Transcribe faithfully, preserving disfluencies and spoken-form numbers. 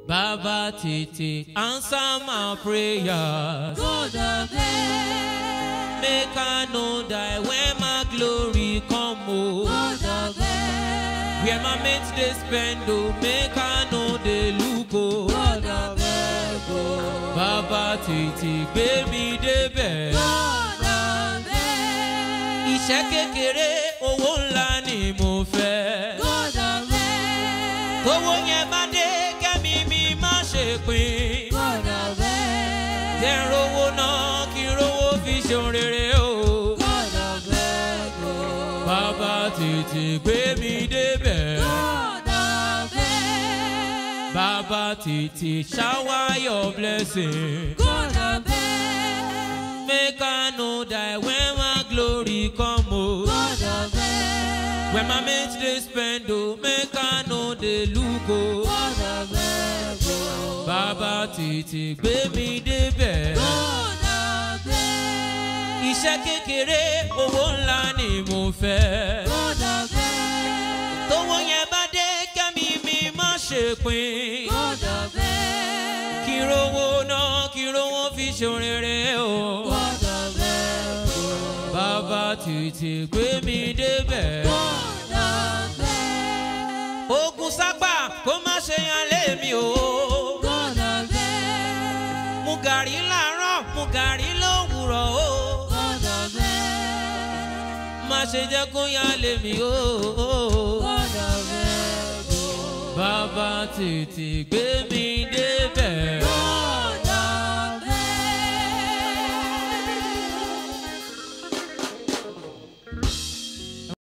Baba tètè answer my prayers. God of heaven, Make I no die when my glory come. Oh, God of heaven, where my mates they spend. Oh, make I no they look. Oh, God of heaven, Baba tètè gbé mi débẹ̀. God of heaven, Iṣẹ́ kékeré owó ńlá ni mo fẹ́. God of heaven, Owó yẹn bá dé kẹ́mi mi má ṣe pín. God of heaven, Jẹ́ n rówó náà kí n rówó fi ṣeun rere o. God of heaven, Baba tètè gbé mi débẹ̀. God of heaven, Baba tètè shower your blessing. God of heaven, Make I no die when my glory come. Oh, God of heaven, when my mates they spend. Oh, make I no they look. Oh, God of heaven, Baba tètè gbé mi débẹ̀. God of heaven, Iṣẹ́ kékeré owó ńlá ni mo fẹ́. God of heaven, Tówó yẹn bá dé kẹ́mi mi má ṣe pín. God of heaven, Kí n rówó náà kí n rówó fi ṣeun rere o. God of heaven, Baba tètè gbé mi débẹ̀. God of heaven, Ogun sápà kó má ṣe yan lé mi o. God of heaven, Mu gàrí láàárọ̀ mu gàrí lówùrọ̀ o. God of heaven, Má ṣe jẹ́ kó yan lé mi o. God of heaven, Baba tètè gbé mi